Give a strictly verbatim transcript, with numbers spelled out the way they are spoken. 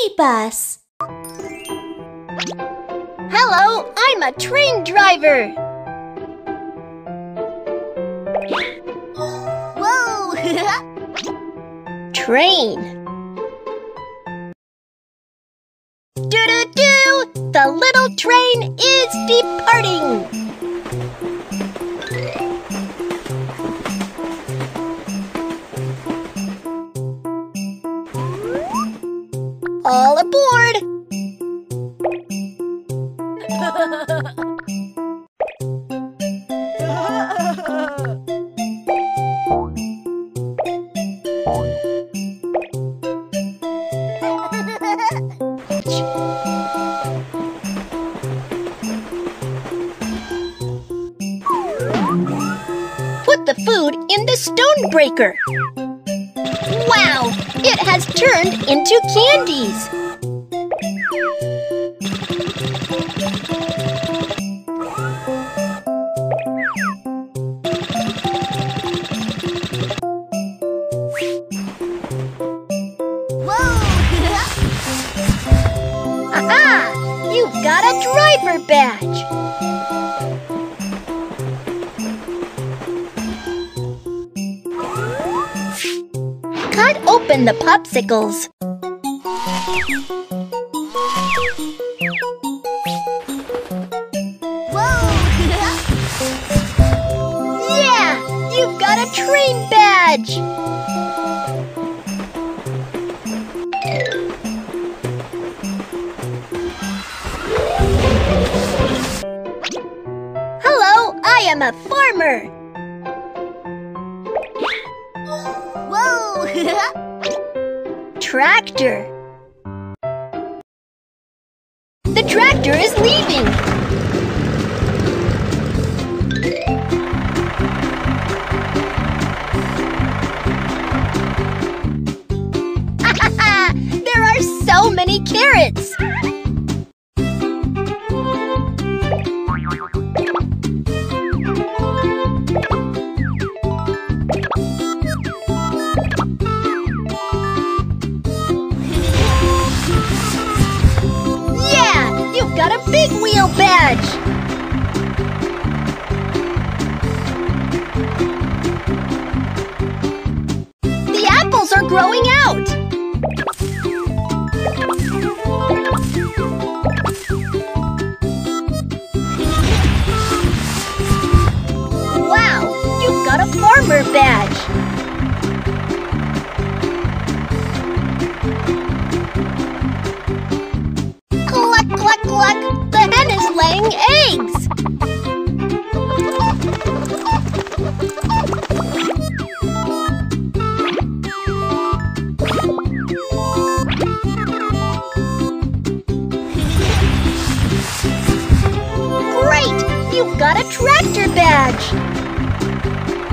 city bus. Hello, I'm a train driver. Whoa! Train. Doo-doo-doo! The little train is departing. All aboard! Put the food in the stone breaker. Wow! It has turned into candies. Whoa! Aha! You've got a driver badge. Cut open the popsicles. Whoa! Yeah! You've got a train badge! Hello, I am a farmer. Whoa! Tractor. The tractor is leaving. There are so many carrots. Got a big wheel badge! The apples are growing out! Wow! You've got a farmer badge! Cluck, cluck, cluck! The hen is laying eggs! Great! You've got a tractor badge!